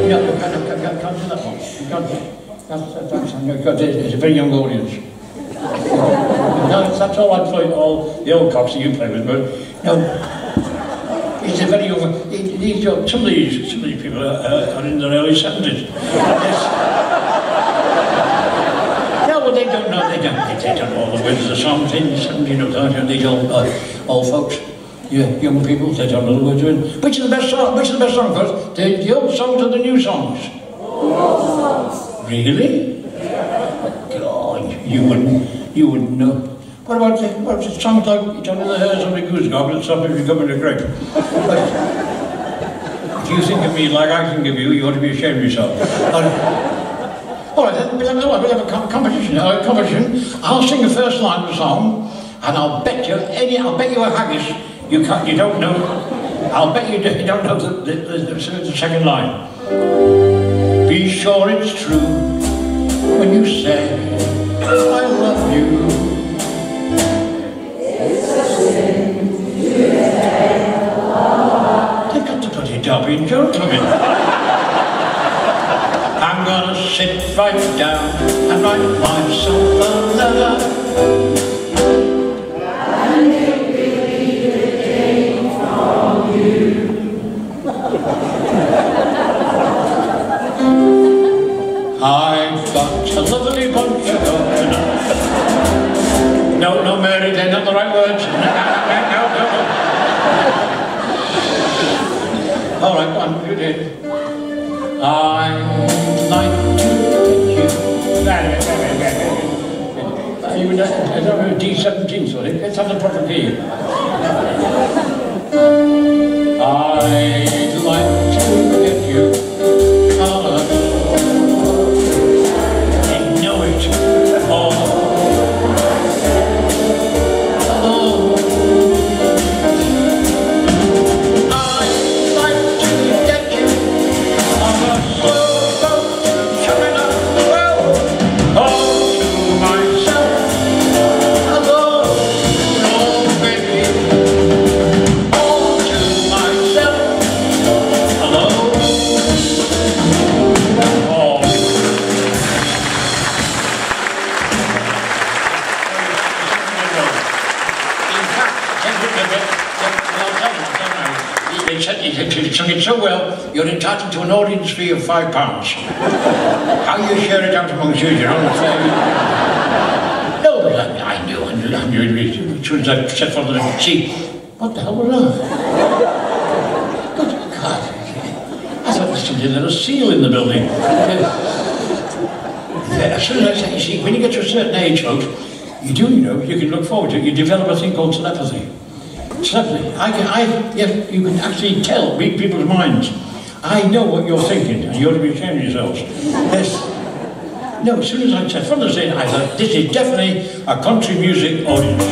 can't do that one. You can't. It's a very young audience. No, that's all right for all the old cops that you play with, but no. It's a very young. Some of these people are in their early 70s. Yes. No, well, they don't know. They don't know all the words of the songs in 17 or 30. These old folks. Yeah, young people, they don't know the words of it. Which is the best song? Which is the best song first? The old songs or the new songs? Really? God, you wouldn't know. What about the songs like "It's Under the Hairs of a Goose Goblet, Stop If You Come in a Grape"? If you think of me like I think of you, you ought to be ashamed of yourself. All right, then we'll have a competition. I'll sing the first line of the song, and I'll bet you a haggis you don't know. I'll bet you don't know the second line. Be sure it's true when you say I love you. It's a sin you They've got to put it up in gentlemen. I'm gonna sit right down and write myself a letter. And it really came from you. I've got a lovely bunch of coconuts. No, Mary, they're not the right words. No. All right, one, you did. I'd like to take you. I don't know, D17, sorry. Let's have the proper key. I'd like to get you. I know it. You sung it so well, you're entitled to an audience fee of £5. How you share it out amongst you, you know? No, but I knew as soon as I set foot on the sea. What the hell was that? Good God. I thought there was some little seal in the building. As soon as I said, you see, when you get to a certain age, folks, you can look forward to it. You develop a thing called telepathy. Telepathy. You can actually read people's minds. I know what you're thinking, and you ought to be ashamed of yourselves. Yes. No, as soon as I said from the stage, I thought, this is definitely a country music audience.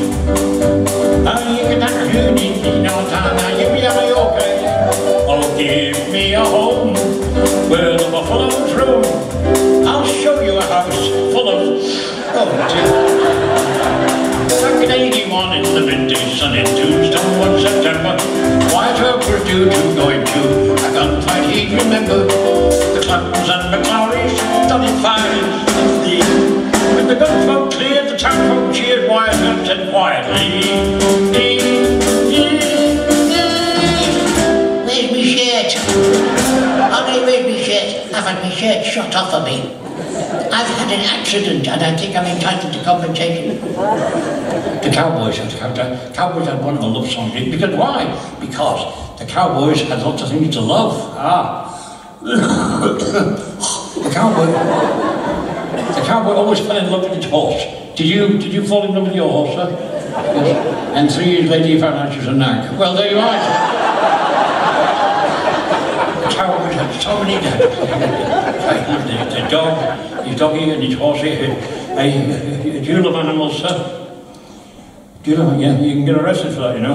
Oh, give me a home where the buffaloes roam. I'll show you a house full of... Oh, dear. Back in 81 in the vintage sunny Tombstone 1 September, quiet work was due to going to a gunfight he'd remember. The Claptons and McClowrys started firing stealthily. When the gunfolk cleared, the townfolk cheered wide and said quietly, where's me shirt? Honey, where's me shirt? I've had my shirt shot off of me. I've had an accident and I think I'm entitled to compensation. The Cowboys had one of the love songs. Because why? Because the Cowboys had lots of things to love. The cowboy always fell in love with his horse. Did you fall in love with your horse, sir? Yes. And 3 years later you found out she was a nag. Well, there you are. The Cowboys had so many dads. The dog, his doggy and his horsey. Do you love animals, sir? Do you love, yeah, you can get arrested for that, you know.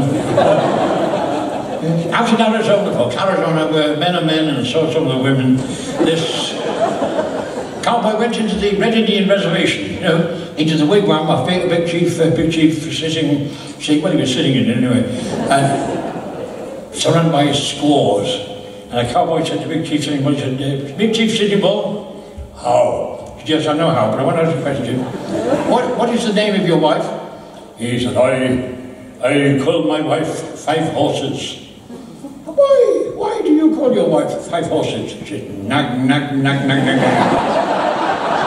Out in Arizona, folks, Arizona, where men are men and so are some of the women. This cowboy went into the Red Indian Reservation, you know, into the wigwam of Big Chief sitting, well, he was sitting in it anyway, surrounded by his squaws. And the cowboy said to Big Chief Sitting Bull, he said, Big Chief Sitting Bull, how? He said, yes, I know how, but I want to ask a question. What is the name of your wife? He said, I call my wife Five Horses. Why do you call your wife Five Horses? She said, nag, nag, nag, nag, nag, nag.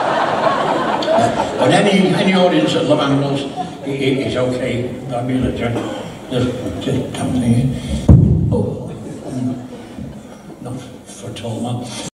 But any audience that love animals, it's okay. I mean, just something. Oh, not for a tall man.